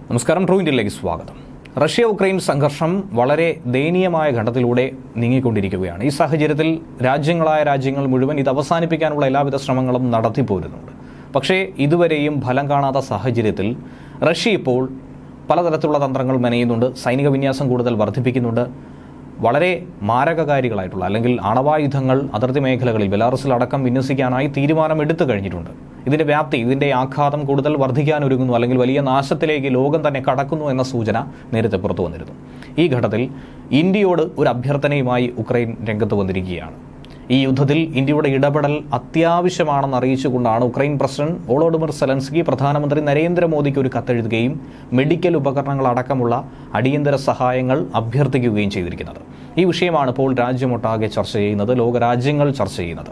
നമസ്കാരം. ട്രൂ ഇന്ത്യയിലേക്ക് സ്വാഗതം. റഷ്യ ഉക്രൈൻ സംഘർഷം വളരെ ദയനീയമായ ഘട്ടത്തിലൂടെ നീങ്ങിക്കൊണ്ടിരിക്കുകയാണ്. ഈ സാഹചര്യത്തിൽ രാജ്യങ്ങൾ മുഴുവൻ ഇത് അവസാനിപ്പിക്കാനുള്ള എല്ലാവിധ ശ്രമങ്ങളും നടത്തിപ്പോരുന്നുണ്ട്. പക്ഷേ ഇതുവരെയും ഫലം കാണാത്ത സാഹചര്യത്തിൽ റഷ്യ ഇപ്പോൾ പലതരത്തിലുള്ള തന്ത്രങ്ങൾ മെനയുന്നുണ്ട്. സൈനിക വിന്യാസം കൂടുതൽ വർദ്ധിപ്പിക്കുന്നുണ്ട്. വളരെ മാരകകാരികളായിട്ടുള്ള അല്ലെങ്കിൽ ആണവായുധങ്ങൾ അതിർത്തി മേഖലകളിൽ ബെലാറസിലടക്കം വിന്യസിക്കാനായി തീരുമാനമെടുത്തു കഴിഞ്ഞിട്ടുണ്ട്. ഇതിന്റെ വ്യാപ്തി, ഇതിന്റെ ആഘാതം കൂടുതൽ വർദ്ധിക്കാനൊരുങ്ങുന്നു, അല്ലെങ്കിൽ വലിയ നാശത്തിലേക്ക് ലോകം തന്നെ കടക്കുന്നു എന്ന സൂചന നേരത്തെ പുറത്തു വന്നിരുന്നു. ഈ ഘട്ടത്തിൽ ഇന്ത്യയോട് ഒരു അഭ്യർത്ഥനയുമായി ഉക്രൈൻ രംഗത്ത് വന്നിരിക്കുകയാണ്. ഈ യുദ്ധത്തിൽ ഇന്ത്യയുടെ ഇടപെടൽ അത്യാവശ്യമാണെന്ന് അറിയിച്ചുകൊണ്ടാണ് ഉക്രൈൻ പ്രസിഡന്റ് വോളോഡിമിർ സെലൻസ്കി പ്രധാനമന്ത്രി നരേന്ദ്രമോദിക്ക് ഒരു കത്തെഴുതുകയും മെഡിക്കൽ ഉപകരണങ്ങൾ അടക്കമുള്ള അടിയന്തര സഹായങ്ങൾ അഭ്യർത്ഥിക്കുകയും ചെയ്തിരിക്കുന്നത്. ഈ വിഷയമാണ് ഇപ്പോൾ രാജ്യമൊട്ടാകെ ചർച്ച ചെയ്യുന്നത്, ലോകരാജ്യങ്ങൾ ചർച്ച ചെയ്യുന്നത്.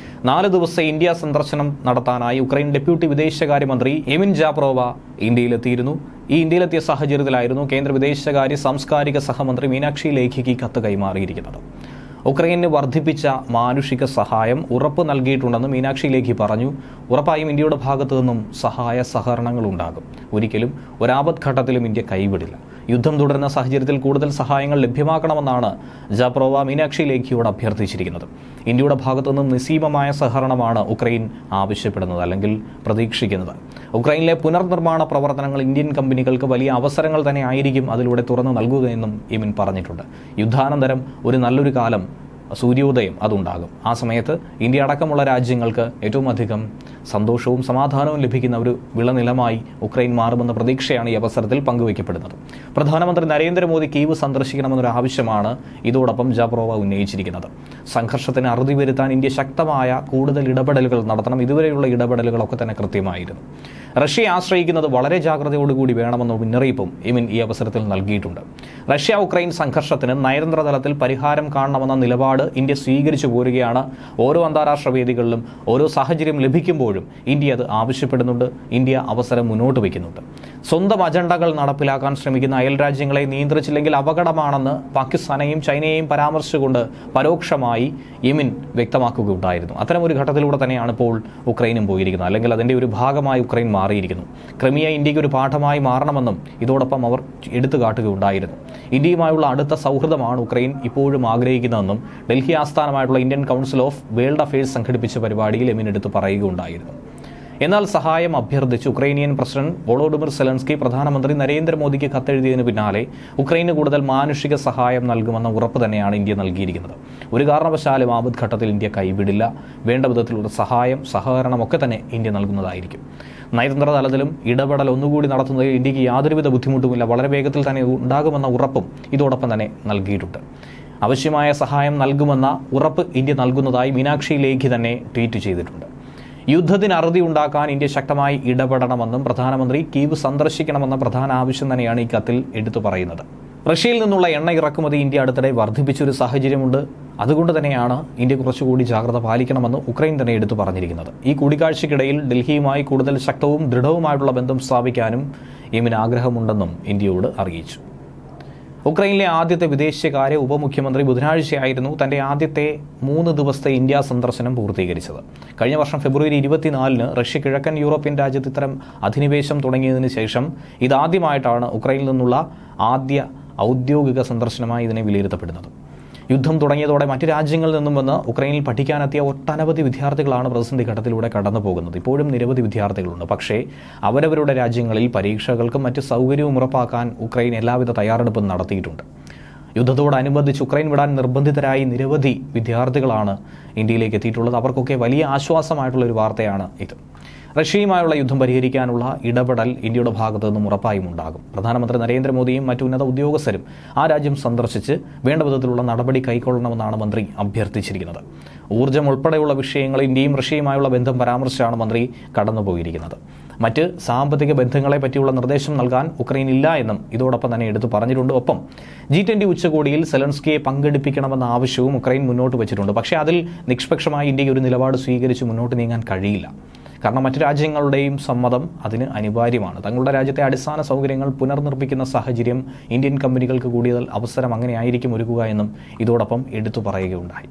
4 ദിവസത്തെ ഇന്ത്യ സന്ദർശനം നടത്താനായി ഉക്രൈൻ ഡെപ്യൂട്ടി വിദേശകാര്യമന്ത്രി എമിൻ ജാപ്രോവ ഇന്ത്യയിലെത്തിയിരുന്നു. ഈ ഇന്ത്യയിലെത്തിയ സാഹചര്യത്തിലായിരുന്നു കേന്ദ്ര വിദേശകാര്യ സാംസ്കാരിക സഹമന്ത്രി മീനാക്ഷി ലേഖിക്ക് കത്ത് കൈമാറിയിരിക്കുന്നത്. ഉക്രൈന് വർദ്ധിപ്പിച്ച മാനുഷിക സഹായം ഉറപ്പ് നൽകിയിട്ടുണ്ടെന്ന് മീനാക്ഷി ലേഖി പറഞ്ഞു. ഉറപ്പായും ഇന്ത്യയുടെ ഭാഗത്തു നിന്നും സഹായ സഹകരണങ്ങൾ ഉണ്ടാകും. ഒരിക്കലും ഒരാപത്ഘട്ടത്തിലും ഇന്ത്യ കൈവിടില്ല. യുദ്ധം തുടരുന്ന സാഹചര്യത്തിൽ കൂടുതൽ സഹായങ്ങൾ ലഭ്യമാക്കണമെന്നാണ് ജാപ്രോവ മീനാക്ഷി ലേഖിയോട് അഭ്യർത്ഥിച്ചിരിക്കുന്നത്. ഇന്ത്യയുടെ ഭാഗത്തു നിന്നും നിസ്സീമമായ സഹകരണമാണ് ഉക്രൈൻ ആവശ്യപ്പെടുന്നത് അല്ലെങ്കിൽ പ്രതീക്ഷിക്കുന്നത്. ഉക്രൈനിലെ പുനർനിർമ്മാണ പ്രവർത്തനങ്ങൾ ഇന്ത്യൻ കമ്പനികൾക്ക് വലിയ അവസരങ്ങൾ തന്നെ ആയിരിക്കും അതിലൂടെ തുറന്നു നൽകുകയെന്നും എമിൻ പറഞ്ഞിട്ടുണ്ട്. യുദ്ധാനന്തരം ഒരു നല്ലൊരു കാലം, സൂര്യോദയം അതുണ്ടാകും. ആ സമയത്ത് ഇന്ത്യ അടക്കമുള്ള രാജ്യങ്ങൾക്ക് ഏറ്റവും അധികം സന്തോഷവും സമാധാനവും ലഭിക്കുന്ന ഒരു വിളനിലമായി ഉക്രൈൻ മാറുമെന്ന പ്രതീക്ഷയാണ് ഈ അവസരത്തിൽ പങ്കുവയ്ക്കപ്പെടുന്നത്. പ്രധാനമന്ത്രി നരേന്ദ്രമോദി കീവ് സന്ദർശിക്കണമെന്നൊരു ആവശ്യമാണ് ഇതോടൊപ്പം ജാപ്രോവ ഉന്നയിച്ചിരിക്കുന്നത്. സംഘർഷത്തിന് അറുതി വരുത്താൻ ഇന്ത്യ ശക്തമായ കൂടുതൽ ഇടപെടലുകൾ നടത്തണം. ഇതുവരെയുള്ള ഇടപെടലുകളൊക്കെ തന്നെ കൃത്യമായിരുന്നു. റഷ്യയെ ആശ്രയിക്കുന്നത് വളരെ ജാഗ്രതയോടുകൂടി വേണമെന്ന മുന്നറിയിപ്പും എമിൻ ഈ അവസരത്തിൽ നൽകിയിട്ടുണ്ട്. റഷ്യ ഉക്രൈൻ സംഘർഷത്തിന് നയതന്ത്ര തലത്തിൽ പരിഹാരം കാണണമെന്ന നിലപാട് ഇന്ത്യ സ്വീകരിച്ചു പോരുകയാണ്. ഓരോ അന്താരാഷ്ട്ര വേദികളിലും ഓരോ സാഹചര്യം ലഭിക്കുമ്പോഴും ഇന്ത്യ അത് ആവശ്യപ്പെടുന്നുണ്ട്. ഇന്ത്യ അവസരം മുന്നോട്ട് വയ്ക്കുന്നുണ്ട്. സ്വന്തം അജണ്ടകൾ നടപ്പിലാക്കാൻ ശ്രമിക്കുന്ന അയൽ രാജ്യങ്ങളെ നിയന്ത്രിച്ചില്ലെങ്കിൽ അപകടമാണെന്ന് പാകിസ്ഥാനെയും ചൈനയെയും പരാമർശിച്ചുകൊണ്ട് പരോക്ഷമായി യെമിൻ വ്യക്തമാക്കുകയുണ്ടായിരുന്നു. അത്തരമൊരു ഘട്ടത്തിലൂടെ തന്നെയാണ് ഇപ്പോൾ ഉക്രൈനും പോയിരിക്കുന്നത്, അല്ലെങ്കിൽ അതിൻ്റെ ഒരു ഭാഗമായി ഉക്രൈൻ മാറിയിരിക്കുന്നു. ക്രിമിയ ഇന്ത്യക്ക് ഒരു പാഠമായി മാറണമെന്നും ഇതോടൊപ്പം അവർ എടുത്തു കാട്ടുകയുണ്ടായിരുന്നു. ഇന്ത്യയുമായുള്ള അടുത്ത സൗഹൃദമാണ് ഉക്രൈൻ ഇപ്പോഴും ആഗ്രഹിക്കുന്നതെന്നും ഡൽഹി ആസ്ഥാനമായിട്ടുള്ള Indian council of world affairs സംഘടിപ്പിച്ച പരിപാടിയിൽ എമിൻ എടുത്ത് പറയുകയുണ്ടായിരുന്നു. എന്നാൽ സഹായം അഭ്യർത്ഥിച്ച് ഉക്രൈനിയൻ പ്രസിഡന്റ് വോളോഡിമിർ സെലൻസ്കി പ്രധാനമന്ത്രി നരേന്ദ്രമോദിക്ക് കത്തെഴുതിയതിനു പിന്നാലെ ഉക്രൈന് കൂടുതൽ മാനുഷിക സഹായം നൽകുമെന്ന ഉറപ്പ് തന്നെയാണ് ഇന്ത്യ നൽകിയിരിക്കുന്നത്. ഒരു കാരണവശാലും ആപത്ഘട്ടത്തിൽ ഇന്ത്യ കൈവിടില്ല. വേണ്ട വിധത്തിലുള്ള സഹകരണമൊക്കെ തന്നെ ഇന്ത്യ നൽകുന്നതായിരിക്കും. നയതന്ത്ര തലത്തിലും ഇടപെടൽ ഒന്നുകൂടി നടത്തുന്നതിൽ ഇന്ത്യക്ക് യാതൊരുവിധ ബുദ്ധിമുട്ടുമില്ല. വളരെ വേഗത്തിൽ തന്നെ ഉണ്ടാകുമെന്ന ഉറപ്പും ഇതോടൊപ്പം തന്നെ നൽകിയിട്ടുണ്ട്. ആവശ്യമായ സഹായം നൽകുമെന്ന ഉറപ്പ് ഇന്ത്യ നൽകുന്നതായി മീനാക്ഷി ലേഖി തന്നെ ട്വീറ്റ് ചെയ്തിട്ടുണ്ട്. യുദ്ധത്തിന് അറുതി ഉണ്ടാക്കാൻ ഇന്ത്യ ശക്തമായി ഇടപെടണമെന്നും പ്രധാനമന്ത്രി കീവ് സന്ദർശിക്കണമെന്ന പ്രധാന ആവശ്യം തന്നെയാണ് ഈ കത്തിൽ എടുത്തു പറയുന്നത്. റഷ്യയിൽ നിന്നുള്ള എണ്ണ ഇറക്കുമതി ഇന്ത്യ അടുത്തിടെ വർദ്ധിപ്പിച്ചൊരു സാഹചര്യമുണ്ട്. അതുകൊണ്ട് തന്നെയാണ് ഇന്ത്യ കുറച്ചുകൂടി ജാഗ്രത പാലിക്കണമെന്ന് ഉക്രൈൻ തന്നെ എടുത്തു പറഞ്ഞിരിക്കുന്നത്. ഈ കൂടിക്കാഴ്ചയ്ക്കിടയിൽ ഡൽഹിയുമായി കൂടുതൽ ശക്തവും ദൃഢവുമായിട്ടുള്ള ബന്ധം സ്ഥാപിക്കാനും യെമിന് ആഗ്രഹമുണ്ടെന്നും ഇന്ത്യയോട് അറിയിച്ചു. ഉക്രൈനിലെ ആദ്യത്തെ വിദേശകാര്യ ഉപമുഖ്യമന്ത്രി ബുധനാഴ്ചയായിരുന്നു തന്റെ ആദ്യത്തെ 3 ദിവസത്തെ ഇന്ത്യ സന്ദർശനം പൂർത്തീകരിച്ചത്. കഴിഞ്ഞ വർഷം ഫെബ്രുവരി 24 റഷ്യ കിഴക്കൻ യൂറോപ്യൻ രാജ്യത്ത് ഇത്തരം അധിനിവേശം തുടങ്ങിയതിനു ശേഷം ഇതാദ്യമായിട്ടാണ് ഉക്രൈനിൽ നിന്നുള്ള ആദ്യ ഔദ്യോഗിക സന്ദർശനമായി ഇതിനെ വിലയിരുത്തപ്പെടുന്നത്. യുദ്ധം തുടങ്ങിയതോടെ മറ്റ് രാജ്യങ്ങളിൽ നിന്നും വന്ന് ഉക്രൈനിൽ പഠിക്കാനെത്തിയ ഒട്ടനവധി വിദ്യാർത്ഥികളാണ് പ്രതിസന്ധി ഘട്ടത്തിലൂടെ കടന്നു പോകുന്നത്. ഇപ്പോഴും നിരവധി വിദ്യാർത്ഥികളുണ്ട്. പക്ഷേ അവരവരുടെ രാജ്യങ്ങളിൽ പരീക്ഷകൾക്കും മറ്റ് സൗകര്യവും ഉറപ്പാക്കാൻ ഉക്രൈൻ എല്ലാവിധ തയ്യാറെടുപ്പും നടത്തിയിട്ടുണ്ട്. യുദ്ധത്തോടനുബന്ധിച്ച് ഉക്രൈൻ വിടാൻ നിർബന്ധിതരായി നിരവധി വിദ്യാർത്ഥികളാണ് ഇന്ത്യയിലേക്ക് എത്തിയിട്ടുള്ളത്. അവർക്കൊക്കെ വലിയ ആശ്വാസമായിട്ടുള്ള ഒരു വാർത്തയാണ് ഇത്. റഷ്യയുമായുള്ള യുദ്ധം പരിഹരിക്കാനുള്ള ഇടപെടൽ ഇന്ത്യയുടെ ഭാഗത്തു നിന്നും ഉറപ്പായും ഉണ്ടാകും. പ്രധാനമന്ത്രി നരേന്ദ്രമോദിയും മറ്റു ഉന്നത ഉദ്യോഗസ്ഥരും ആ രാജ്യം സന്ദർശിച്ച് വേണ്ട വിധത്തിലുള്ള നടപടി കൈക്കൊള്ളണമെന്നാണ് മന്ത്രി അഭ്യർത്ഥിച്ചിരിക്കുന്നത്. ഊർജ്ജം ഉൾപ്പെടെയുള്ള വിഷയങ്ങൾ ഇന്ത്യയും റഷ്യയുമായുള്ള ബന്ധം പരാമർശിച്ചാണ് മന്ത്രി കടന്നുപോയിരിക്കുന്നത്. മറ്റ് സാമ്പത്തിക ബന്ധങ്ങളെ പറ്റിയുള്ള നിർദ്ദേശം നൽകാൻ ഉക്രൈൻ ഇല്ല എന്നും ഇതോടൊപ്പം തന്നെ എടുത്തു പറഞ്ഞിട്ടുണ്ട്. ഒപ്പം G20 ഉച്ചകോടിയിൽ സെലൻസ്കിയെ പങ്കെടുപ്പിക്കണമെന്ന ആവശ്യവും ഉക്രൈൻ മുന്നോട്ട് വെച്ചിട്ടുണ്ട്. പക്ഷേ അതിൽ നിഷ്പക്ഷമായി ഇന്ത്യക്ക് ഒരു നിലപാട് സ്വീകരിച്ച് മുന്നോട്ട് നീങ്ങാൻ കഴിയില്ല. കാരണം മറ്റു രാജ്യങ്ങളുടെയും സമ്മതം അതിന് അനിവാര്യമാണ്. തങ്ങളുടെ രാജ്യത്തെ അടിസ്ഥാന സൗകര്യങ്ങൾ പുനർനിർമ്മിക്കുന്ന സാഹചര്യം ഇന്ത്യൻ കമ്പനികൾക്ക് കൂടുതൽ അവസരം അങ്ങനെയായിരിക്കും ഒരുക്കുക എന്നും ഇതോടൊപ്പം എടുത്തു പറയുകയുണ്ടായി.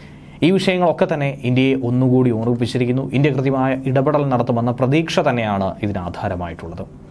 ഈ വിഷയങ്ങളൊക്കെ തന്നെ ഇന്ത്യയെ ഒന്നുകൂടി ഓർമ്മിപ്പിച്ചിരിക്കുന്നു. ഇന്ത്യ കൃത്യമായ ഇടപെടൽ നടത്തുമെന്ന പ്രതീക്ഷ തന്നെയാണ് ഇതിന് ആധാരമായിട്ടുള്ളത്.